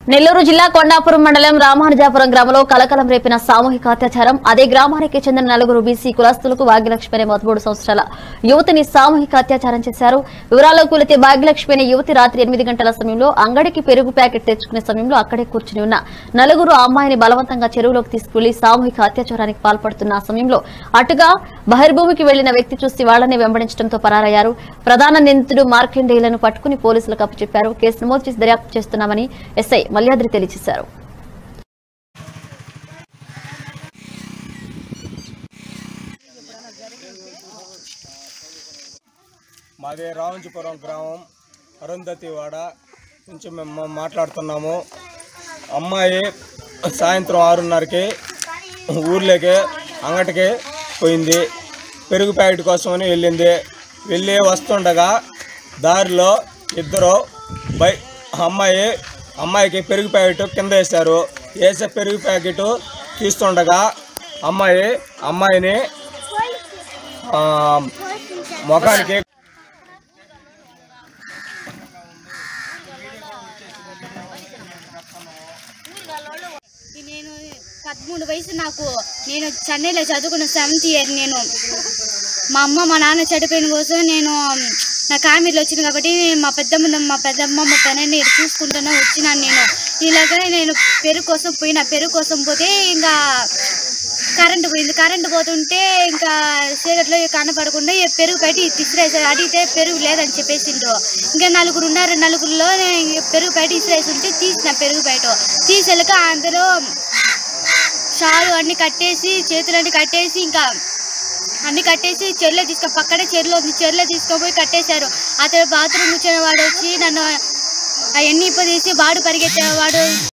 నెల్లూరు జిల్లా కొండాపురం మండలం రామానుజాపురం గ్రామంలో కలకలం రేపిన సామూహిక అత్యాచారం. అదే గ్రామానికి చెందిన నలుగురు బీసీ కులస్తులకు భాగ్యలక్ష్మి అనే 13 సంవత్సరాల యువతిని సామూహిక అత్యాచారం చేశారు. వివరాల్లోకి వెళితే భాగ్యలక్ష్మి అనే యువతి రాత్రి 8 గంటల సమయంలో అంగడికి పెరుగు ప్యాకెట్ తెచ్చుకునే సమయంలో అక్కడే కూర్చుని ఉన్న నలుగురు అమ్మాయిని బలవంతంగా చెరువులోకి తీసుకువెళ్లి సామూహిక అత్యాచారానికి పాల్పడుతున్న సమయంలో అటుగా బహిర్భూమికి వెళ్లిన వ్యక్తి చూసి వాళ్లనే వెంబడించడంతో పరారయ్యారు. ప్రధాన నిందితుడు మార్కండేయులను పట్టుకుని పోలీసులకు అప్పచెప్పారు. కేసు నమోదు చేసి దర్యాప్తు చేస్తున్నామని ఎస్ఐ మల్యాద్రి తెలియజేశారు. మాది రామంజపురం గ్రామం అరుంధతివాడ నుంచి మేము మాట్లాడుతున్నాము. అమ్మాయి సాయంత్రం 6:30కి ఊర్లోకి అంగటికి పోయింది. పెరుగు ప్యాకెట్ కోసమని వెళ్ళింది. వెళ్ళి వస్తుండగా దారిలో ఇద్దరు అమ్మాయికి పెరుగు ప్యాకెట్ కింద వేశారు. వేసే పెరుగు ప్యాకెట్ తీస్తుండగా అమ్మాయిని ముఖానికి నేను 13 వయసు నాకు. నేను చెన్నైలో చదువుకున్న 7th ఇయర్. నేను మా అమ్మ మా నాన్న చనిపోయిన కోసం నేను నా కామెర్లు వచ్చింది కాబట్టి మా పెద్దమ్మ మా పనని చూసుకుంటూనే వచ్చినాను. నేను ఇలాగ నేను పెరుగు కోసం పోతే ఇంకా కరెంటు పోయింది. కరెంటు పోతుంటే ఇంకా చీకట్లో కనపడకుండా పెరుగు పెట్టి ఇసిరేసారు. అడిగితే పెరుగు లేదని చెప్పేసిండ్రు. ఇంకా నలుగురు ఉన్నారు. నలుగురిలో పెరుగు పెట్టి ఇసిరేసి ఉంటే తీసిన పెరుగు బయట తీసేలాక అందరూ షాలు అన్ని కట్టేసి చేతులన్నీ కట్టేసి ఇంకా అన్ని కట్టేసి చెరువులో పక్కనే చెరువులో తీసుకుపోయి కట్టేశారు. అతను బాత్రూమ్ కూర్చొని వాడు వచ్చి నన్ను అవన్నీ తీసి వాడు